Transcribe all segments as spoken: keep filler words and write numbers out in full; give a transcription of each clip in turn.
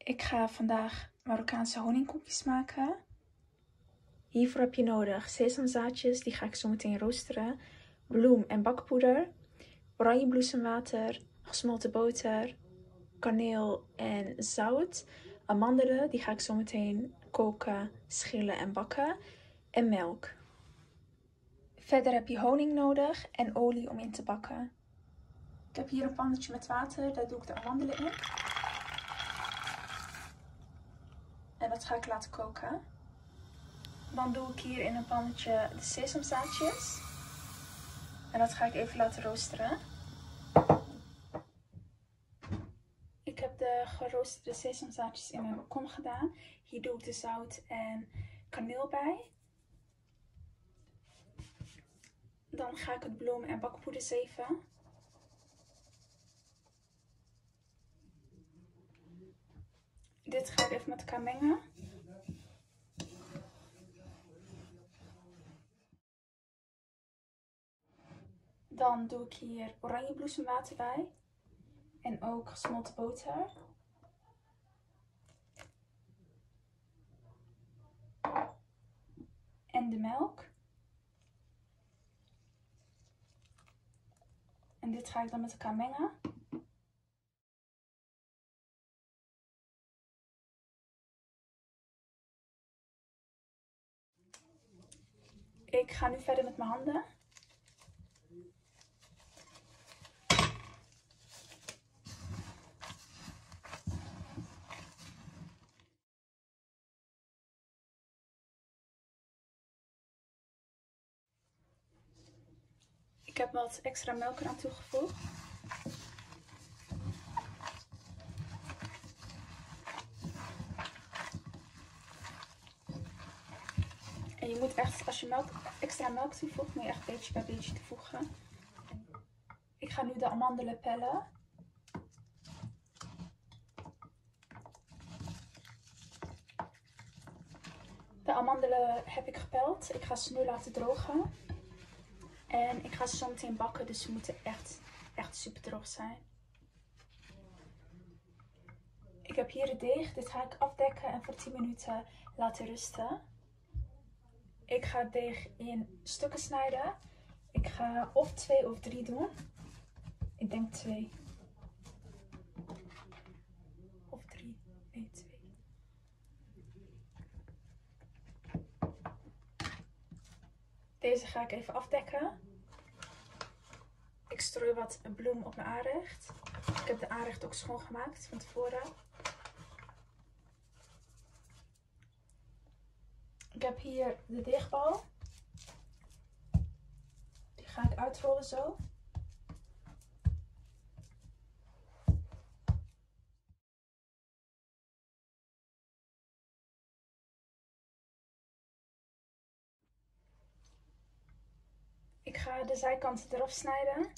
Ik ga vandaag Marokkaanse honingkoekjes maken. Hiervoor heb je nodig sesamzaadjes, die ga ik zo meteen roosteren, bloem en bakpoeder, oranjebloesemwater, gesmolten boter, kaneel en zout, amandelen, die ga ik zo meteen koken, schillen en bakken, en melk. Verder heb je honing nodig en olie om in te bakken. Ik heb hier een pannetje met water, daar doe ik de amandelen in. En dat ga ik laten koken. Dan doe ik hier in een pannetje de sesamzaadjes. En dat ga ik even laten roosteren. Ik heb de geroosterde sesamzaadjes in een kom gedaan. Hier doe ik de zout en kaneel bij. Dan ga ik het bloem en bakpoeder zeven. Dit ga ik even met elkaar mengen. Dan doe ik hier oranjebloesemwater bij. En ook gesmolten boter. En de melk. En dit ga ik dan met elkaar mengen. Ik ga nu verder met mijn handen. Ik heb wat extra melk eraan toegevoegd. En je moet echt, als je melk, extra melk toevoegt, moet je echt beetje bij beetje toevoegen. Ik ga nu de amandelen pellen. De amandelen heb ik gepeld. Ik ga ze nu laten drogen. En ik ga ze zo meteen bakken, dus ze moeten echt, echt super droog zijn. Ik heb hier het deeg. Dit ga ik afdekken en voor tien minuten laten rusten. Ik ga het deeg in stukken snijden. Ik ga of twee of drie doen. Ik denk twee. Of drie. Nee, twee. Deze ga ik even afdekken. Ik strooi wat bloem op mijn aanrecht. Ik heb de aanrecht ook schoongemaakt van tevoren. Ik heb hier de deegbal. Die ga ik uitrollen zo. Ik ga de zijkanten eraf snijden.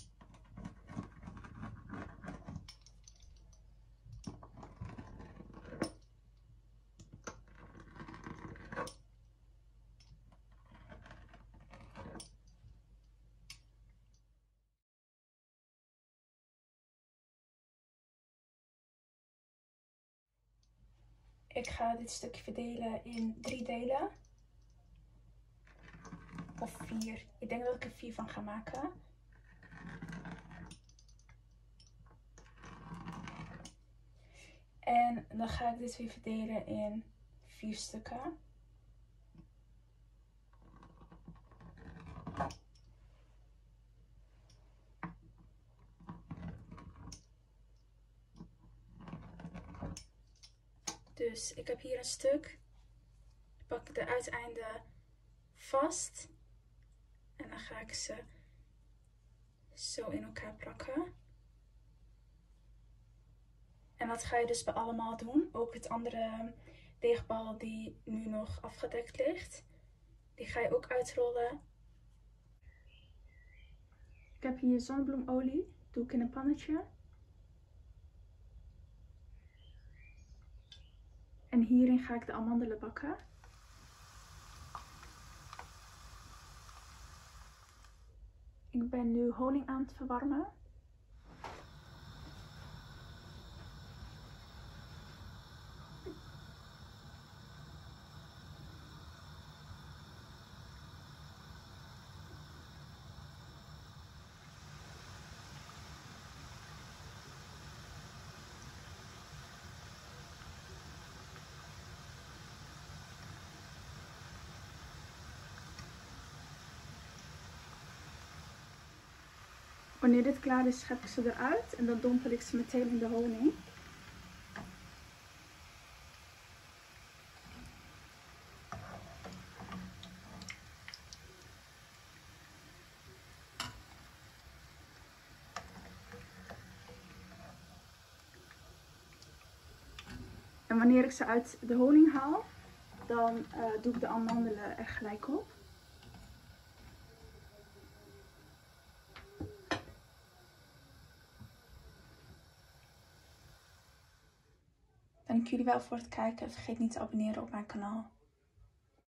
Ik ga dit stukje verdelen in drie delen. Of vier. Ik denk dat ik er vier van ga maken. En dan ga ik dit weer verdelen in vier stukken. Dus ik heb hier een stuk. Ik pak de uiteinden vast. En dan ga ik ze zo in elkaar plakken. En dat ga je dus bij allemaal doen. Ook het andere deegbal die nu nog afgedekt ligt. Die ga je ook uitrollen. Ik heb hier zonnebloemolie. Doe ik in een pannetje. En hierin ga ik de amandelen bakken. Ik ben nu honing aan het verwarmen. Wanneer dit klaar is, schep ik ze eruit en dan dompel ik ze meteen in de honing. En wanneer ik ze uit de honing haal, dan uh, doe ik de amandelen er gelijk op. Dank jullie wel voor het kijken. Vergeet niet te abonneren op mijn kanaal.